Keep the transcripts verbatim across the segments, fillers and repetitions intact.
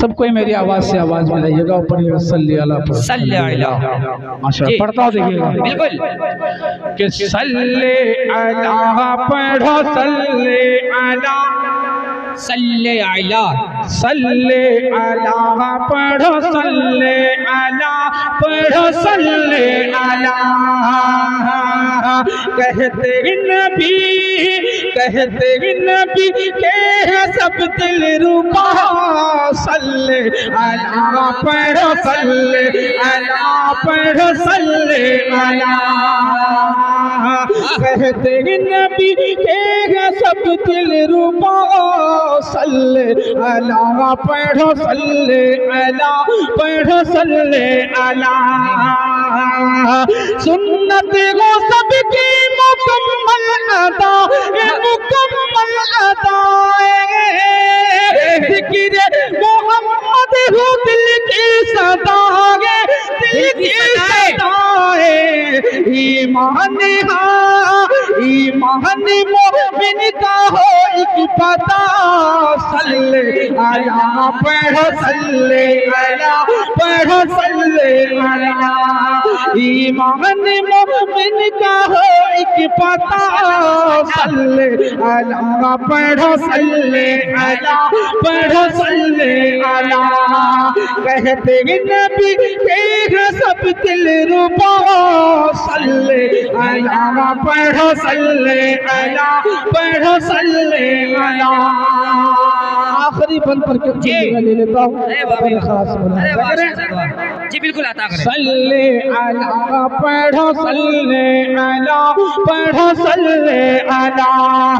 سب کوئی میری آواز سے آواز ملائیے گا اوپر یہ صلی اللہ پر صلی اللہ ماشاءاللہ پڑھتا دیکھئے گا بالکل کہ صلی اللہ پڑھو صلی اللہ صلی اللہ صلی اللہ پڑھو صلی اللہ پڑھو صلی اللہ کہتے نبی کہتے نبی کہ سب دل ربا صلی اللہ پڑھو صلی اللہ پڑھو صلی اللہ کہتے نبی کہ سب دل ربا صلی اللہ پڑھو صلی اللہ پڑھو صلی اللہ سنت وہ سب کی مکمل ادا مکمل ادا ذکر محمد ہو دل کی صدا دل کی صدا ایمان ہاں ایمان مومن کا ہو ایک پتہ صلی اللہ پڑھو صلی اللہ پڑھو صلی اللہ ایمان مومن کا ہو ایک پتہ صلی اللہ پڑھو صلی اللہ پڑھو صلی اللہ کہتے نبی کہ سب دل ربا صلی اللہ پڑھو صلی اللہ پڑھو صلی اللہ آخری بند پر کے جگہ لے لیتا ہوں اپنے خاص بنا جی بالکل عطا کریں صلی اللہ پڑھو صلی اللہ پڑھو صلی اللہ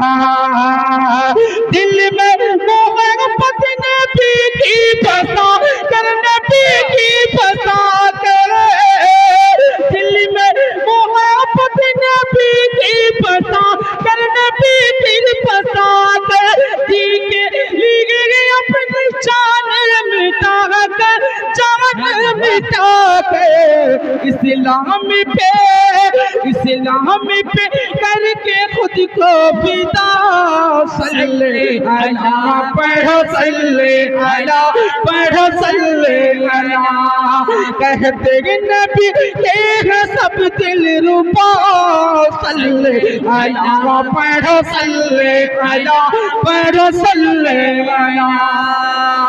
دل میں محبت نبی کی بسا کر نبی کی بسا کر دل میں محبت نبی کی بسا کر نبی کی بسا کر جی کے لیے اپنی جان مٹا کر جان مٹا کر اسلام پہ اسلام پہ کر کے خود کو فدا صلی اللہ پڑھو صلی اللہ پڑھو صلی اللہ کہتے نبی کہ سب دل ربا صلی اللہ پڑھو صلی اللہ پڑھو صلی اللہ